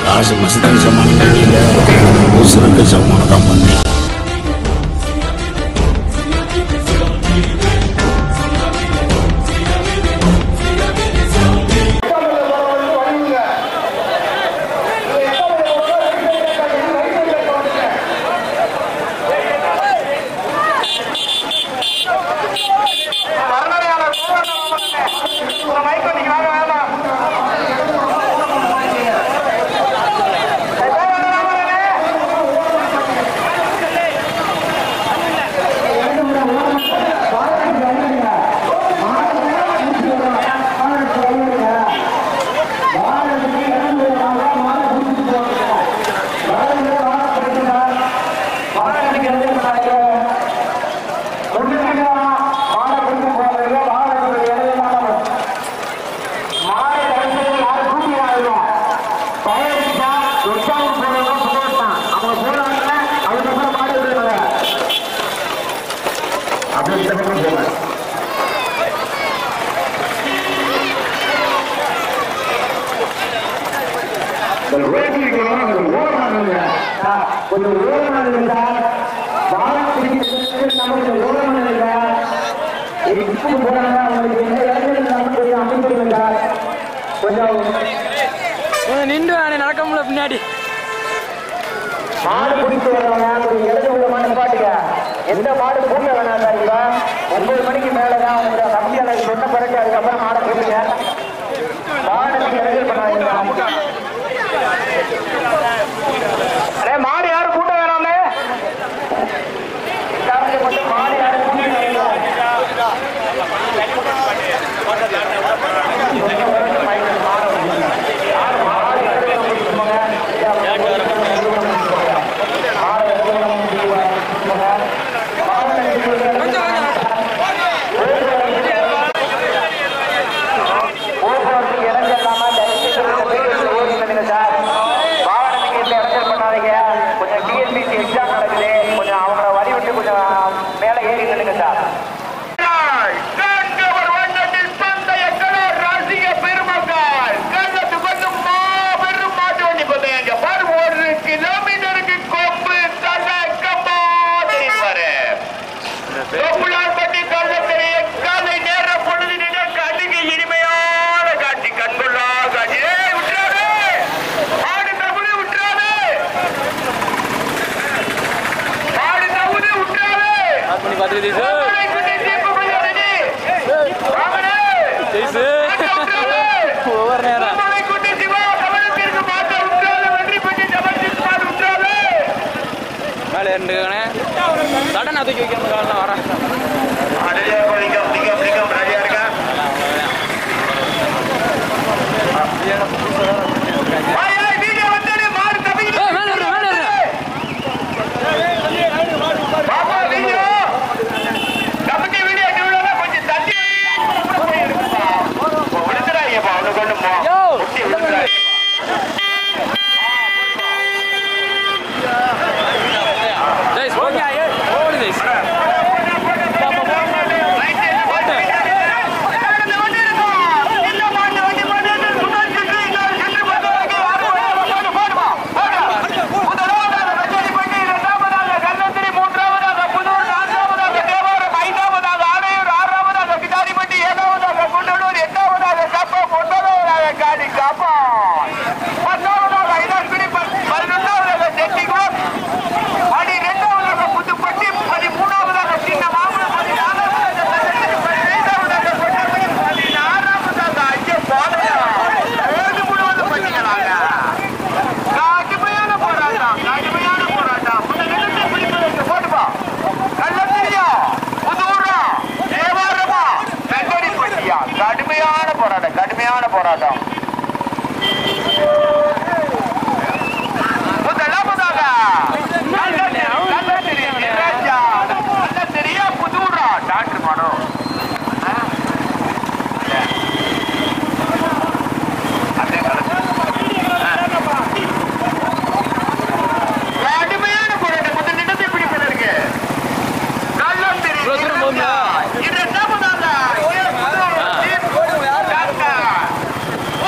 masih tahu zaman ini ya, usaha ke zaman kapan nih? நின்று நடக்கமுல பின்னாடி மாடு பிடித்து வரவங்க இடது உள்ள மாடு பாட்டுங்க. எந்த மாடு பூமிய வேணாங்க. 9 மணிக்கு மேலதான் உங்க கம்பியாளர் சொன்ன பிறகு அதுக்கப்புறம் மாடை போடுங்க. மாடுக்கு இறங்கல் பண்ணாங்க. அதே மாடு யாரும் கூட்ட வேணாமே. மட்டும் மாடு யாரும் சடனா தூக்கி வைக்கணும் வரேன். கடுமையான போராட்டம். புதூரா டாக்டர் மாடோ கடுமையான போராட்டம். கொஞ்சம் நிலத்தை பிடிப்பதற்கு கள்ளம் தெரியும். இது என்ன பண்ணாங்க?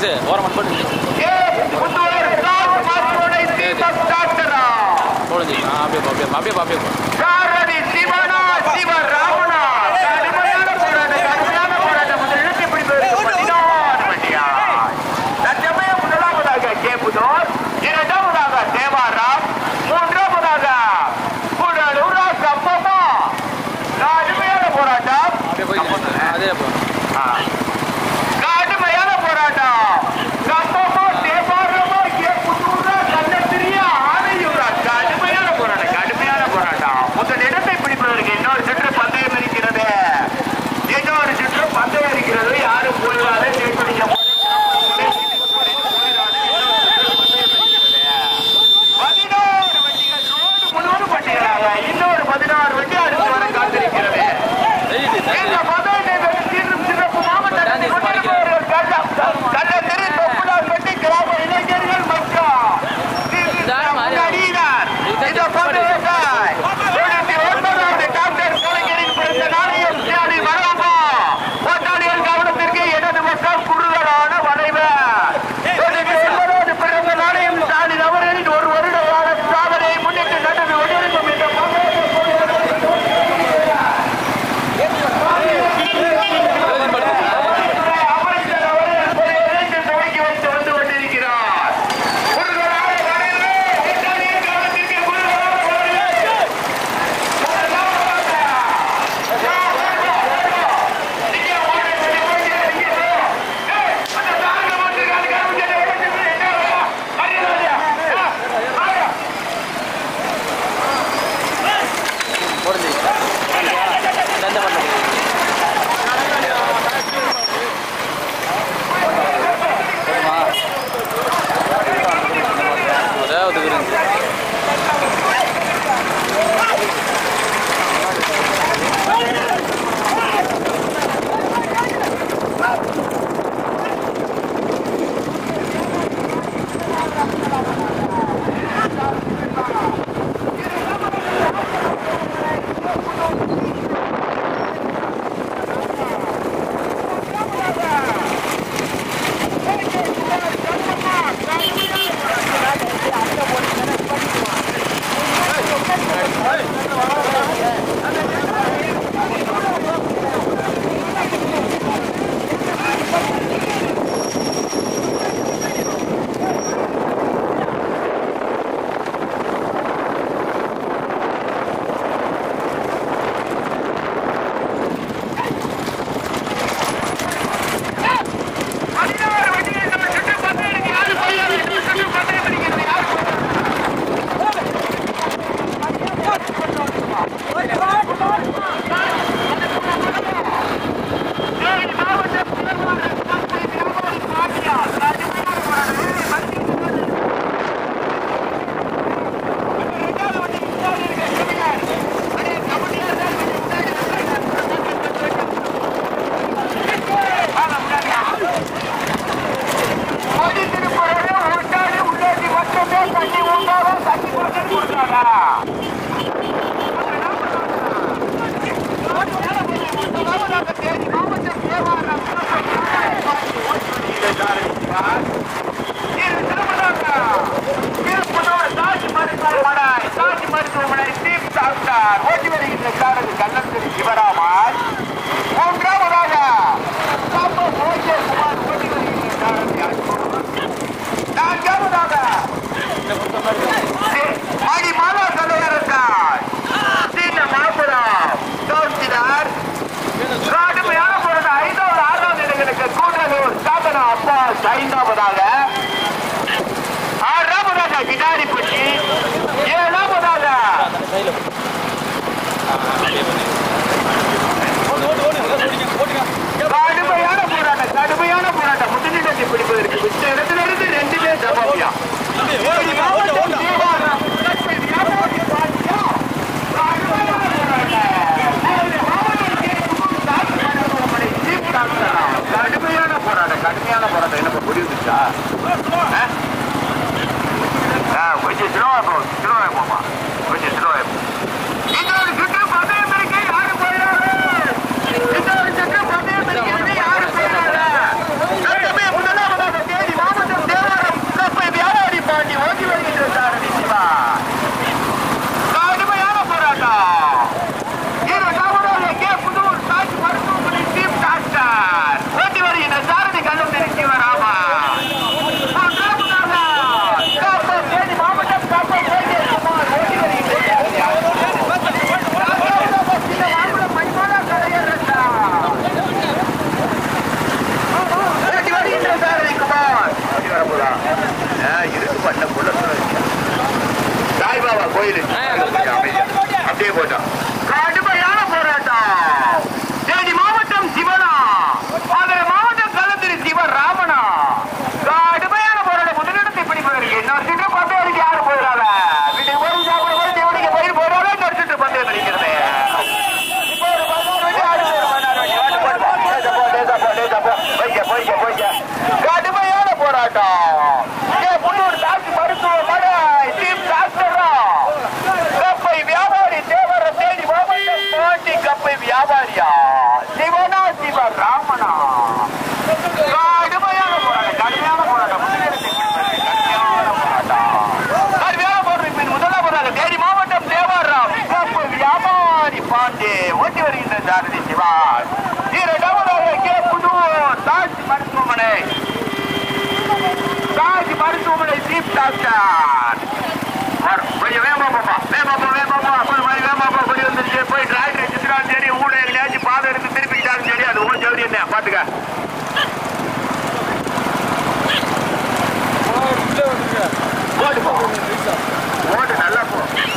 இரண்டாவதாக தேவாராம், மூன்றாவதாக கம்பமா. கடுமையான போராட்டம், கடுமையான போராட்டம். கம்பமா, தேவாரமா, புத்தூரா, கள்ளத்திரியா, ஆனையூரா, கடுமையான போராட்டம், கடுமையான போராட்டம். முதல் இடத்தை பிடிப்பதற்கு இன்னொரு சுற்று பந்தயம் இருக்கிறது, இன்னொரு சுற்று பந்தயம் இருக்கிறது. யாரும் போயிடாத ஜெயிப்பிடிக்க 16 வண்டிகள் ரோடு முழுவதும் பட்டியலாக இன்னொரு 16 வண்டி அடுத்து வர காத்திருக்கிறது. இந்த மதுரை சிறப்பு மாவட்ட கள்ளத்திரி தொப்புளார் பட்டி கிராம இளைஞர்கள் மற்றும் அணியினர் இந்த பந்தயத்தை 99வது டாக்டர் கலைஞரின் பிறந்த நாளையும் தியானி வரலாமா போட்டாளியர் கவனத்திற்கு இடது பக்கம் குறுகலான வளைவு. 99வது பிறந்த நாளையும் ஸ்டாலின் அவர்களின் ஒரு வருட கால சாதனையை முன்னிட்டு நடந்து கொண்டிருக்கும் இந்த அமைச்சர் அவர்கள் துவக்கி வைத்து வந்து கொண்டிருக்கிறார். குறுகலான வளைவு, போட்டாளியர் கவனத்திற்கு குறுகலான வளைவு. ஓட்டி வருகின்ற காரது கள்ளத்திரி சிவராமன். மூன்றாவதாக ஓட்டி வருகின்ற காரதி. நான்காவதாக அடிமாலா தலைவர்கள் சீன மாபுரம் கவுன்சிலர். கடுமையான பொருள் 5வது 6வது இடங்களுக்கு கூட்டலூர் சாதனா அப்பாஸ். 5வது 6வது கிடாரிப்பட்டி. 7வது கடுமையான போராட்டம் முதலிடத்தை பிடிப்பதற்கு மிச்ச இடத்திலிருந்து 2 பேர் சமமியா. கடுமையான போராட்டம் என்ன புரியுதுச்சா? கொஞ்சம் ஸ்லோவா போமா, கொஞ்சம் ஸ்லோவா. இன்னொரு சுற்று பந்தயம் இருக்கு, யாரு போயிடாரு? இன்னொரு சுற்று பந்தயம் இருக்கிறது, யாரு போயிடாரு? முதலாவதாக போராட்டம். முன்னூறு தாக்கு மருத்துவமனை டீம் டாக்டரா கப்பை வியாபாரி தேவர தேடி மாவட்டம் பாண்டி கப்பை வியாபாரியா சிவனா சிவராமனா கடுமையான போராட்டம். கடுமையான போராட்டம். முதலாவதாக தேனி மாவட்டம் தேவாராம் கப்பை வியாபாரி பாண்டி ஓட்டி வருகின்ற சாரதி சிவான். இரண்டாவதாக கே புதூர் தாஜ் மருத்துவமனை சீப் டாக்டர் கொஞ்சம் வேமா பாப்பா கொஞ்சம் வந்துருச்சு. போய் டிராக்டர் வச்சுட்டாலும் சரி ஊட எங்கேயாச்சும் பாதை எடுத்து திருப்பிக்கிட்டாலும் சரி அது உங்க சௌரி என்ன பாத்துக்க. ஓட்டு நல்லா போ.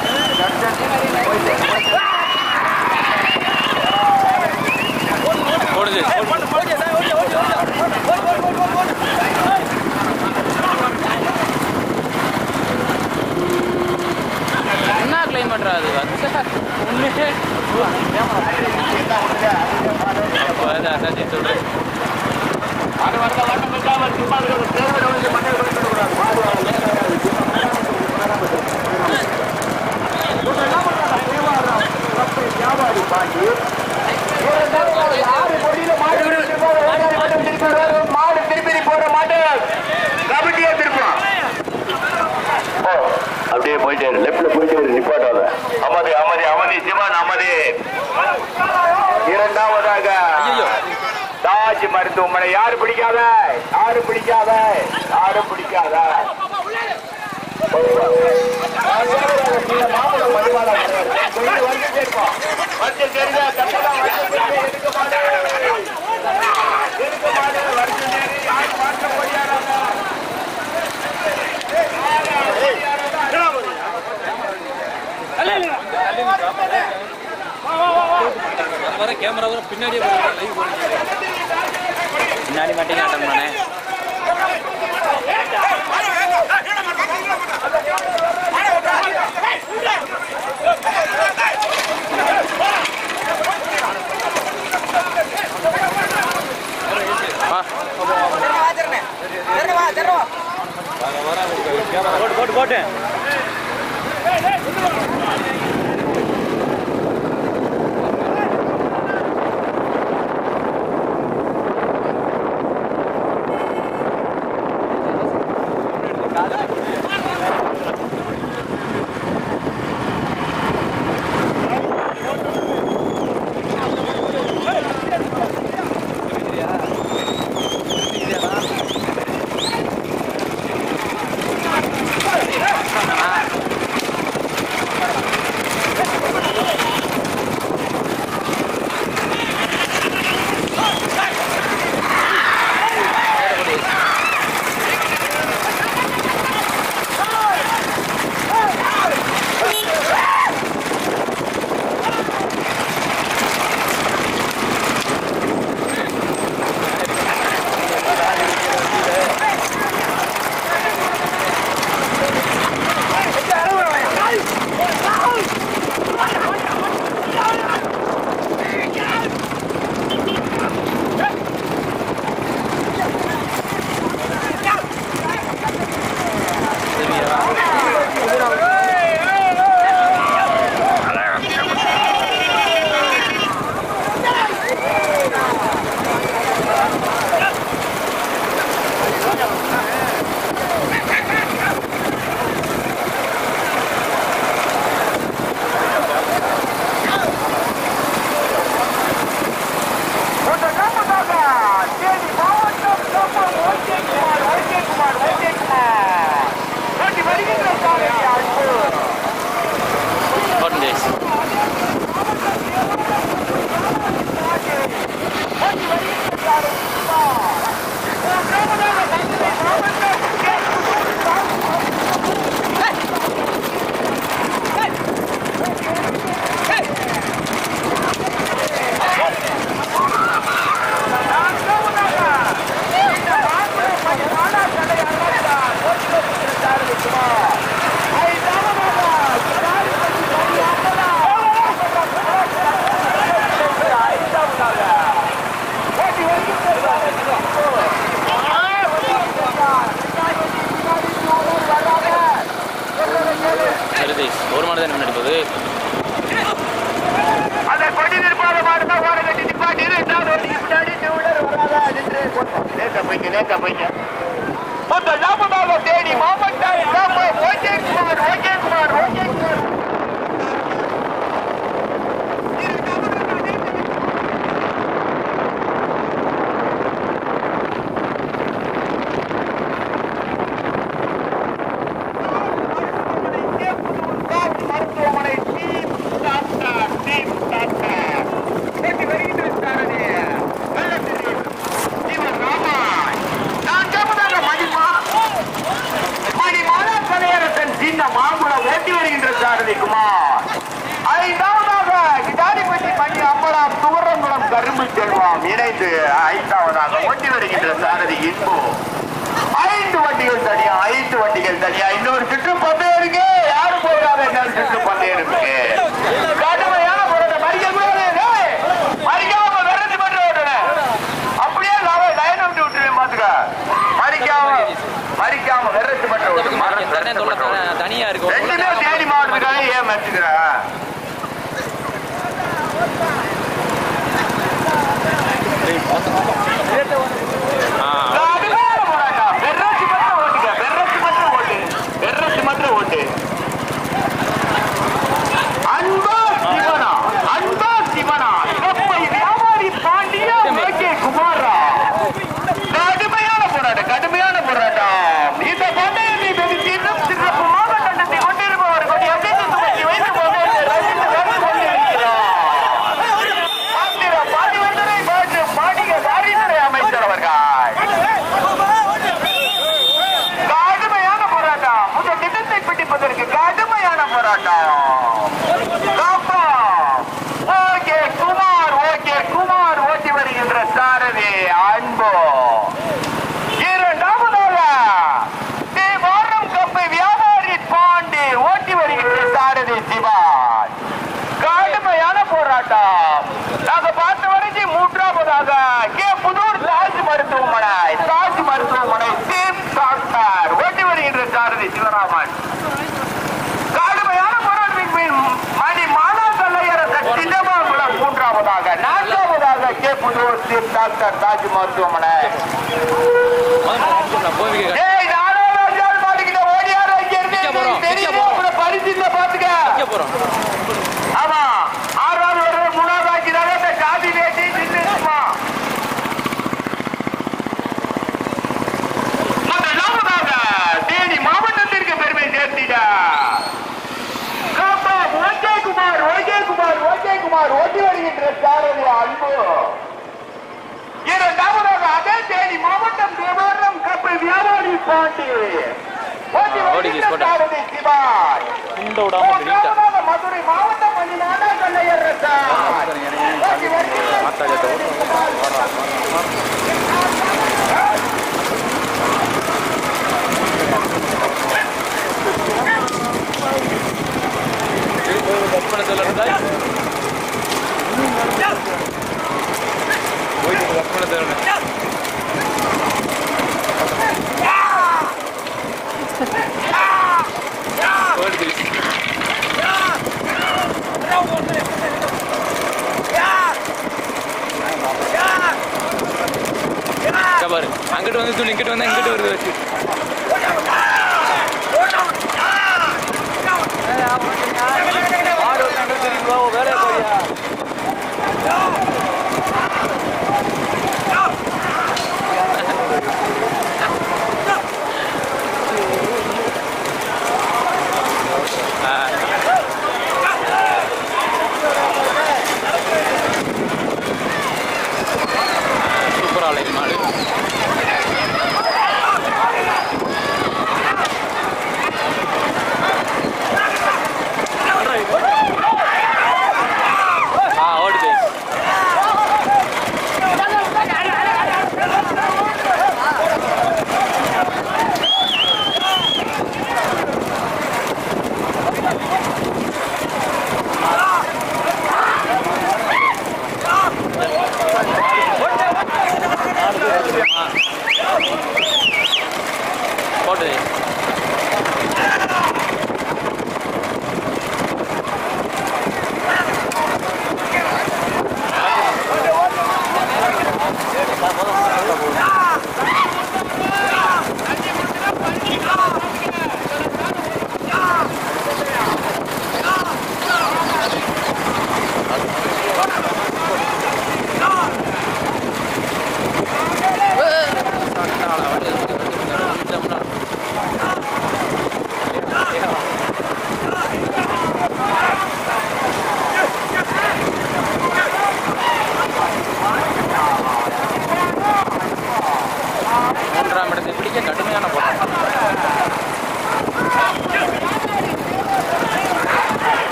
என்ன கிளைம் பண்றாரு மாடு திருப்பி போற மாட்டு கபடியா திருப்போம். அப்படியே போயிட்டே லெப்ட்ல போயிட்டே நிப்பாட்டாத. அமதி அமதி அமதி சிவன் அமதி. இரண்டாவதாக தாஜ் மருத்துவமனை. யாரு பிடிக்காத யாரு பிடிக்காத யாரு பிடிக்காத மாமலம் மதிவாளா வந்து சேர்ப்போம். வந்து தெரிஞ்ச கட்டதான் எடுக்க மாட்டேன் வருஷம் யாரு மாற்ற போயாராங்க. வர கேமரா வர பின்னாடியே பின்னாடி மாட்டீங்க ஆட்டம்னானே. போட்டு முதலாவதாக தேனி மாவட்டம் ஓகேகுமார் மருத்துவமனை மாங்குளம் ஓட்டி வருகின்ற சாரதி குமார். ஐந்தாவதாக கிடாரிப்பட்டி மணி அம்பலம் துவரங்குளம் கரும்பு செல்வம் இணைந்து ஐந்தாவதாக ஓட்டி வருகின்ற சாரதி இன்பு. 5 வண்டிகள் தனியா இன்னொரு சுற்று பந்தே இருக்கு. யாரும் போகாத இன்னொரு சுற்று பந்தே இருக்கு. கடுமையான பொருளை மறிக்காம விரட்டு பண்ற ஓட்டுன அப்படியே லைன் விட்டு விட்டுருவேன் பாத்துக்க. மறிக்காம விரட்டு பண்ற தனியா இருக்கு. ரெண்டுமே தேனி மாவட்டத்துக்காக ஏன் மறைச்சுக்கிற? அன்பா சிவனா வியாபாரி பாண்டியா ஓகே குமாரா. கடுமையான போராட்டம். இந்த பந்தயத்தை வெற்றி சிறப்புமாக கண்டத்தை கொண்டிருப்பவர் கொடி அசைத்து துவக்கி வைத்து பாண்டிவந்தனை மற்றும் பாண்டிக வாரிசரை அமைச்சர் அவர்கள் கடுமையான போராட்டம். இந்த திட்டத்தை பிடிப்பதற்கு கடுமையான போராட்டம். குமார் ஓட்டி வருகின்ற சாரதி அன்பு. இரண்டாவதாக வாரம் கப்பை வியாபாரி பாண்டி ஓட்டி வருகின்ற சாரதி சிவான். கடுமையான போராட்டம். நாங்க பார்த்த வரைக்கும் மூன்றாவதாக புதூர் தாஜ் மருத்துவமனை டீம் டாக்டர் ஓட்டி வருகின்ற சாரதி சிவராமன். கடுமையான போராட்டத்தின் பின் மணி மானா தலையரசன் சின்னமாகுளம் மூன்றாவதாக. நான்காவதாக புதூர் டீம் டாக்டர் தாஜ் மருத்துவமனை. ஆமா 6வது வருடம் 3வது ஆக்கிறாங்க. இந்த ஜாதி வேட்டி நின்றுமா. முதலாவதாக தேனி மாவட்டத்திற்கு பெருமை சேர்த்திட ஓகேகுமார் ஓட்டி வருகின்ற சாரதி அன்பு. இரண்டாவதாக அதே தேனி மாவட்டம் தேவாரம் கப்பை வியாபாரி பாண்டி ஓட்டி வருகின்ற சாரதி சிவான். மதுரை மாவட்டம் மணிநாடா கல்லையரசன் ஓட்டி வருகின்ற அங்க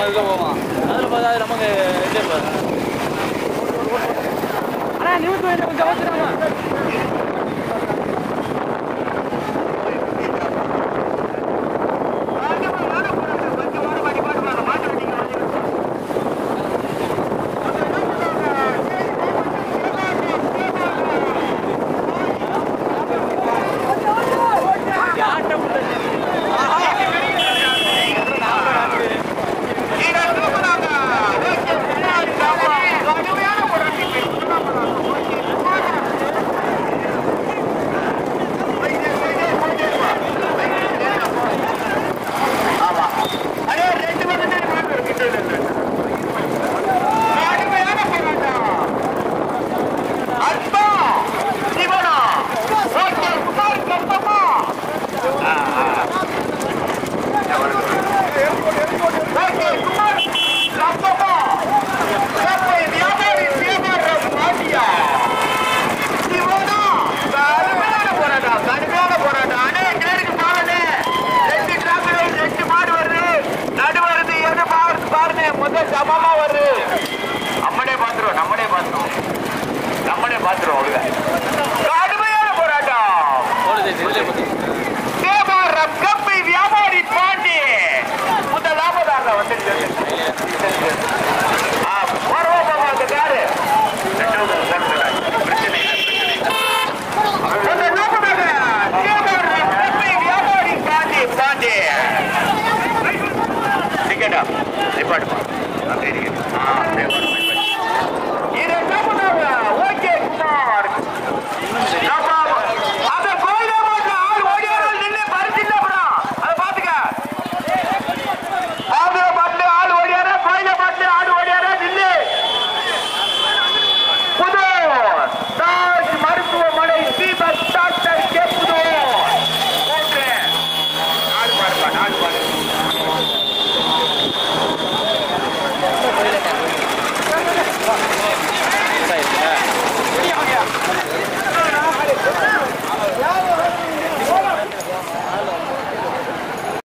அதில் போவான் அதில் பார்த்தா அது நமக்கு இது இருப்பாரு. ஆனால் நியூஸ் கொஞ்சம் அவசரமா டிக்கெட்டா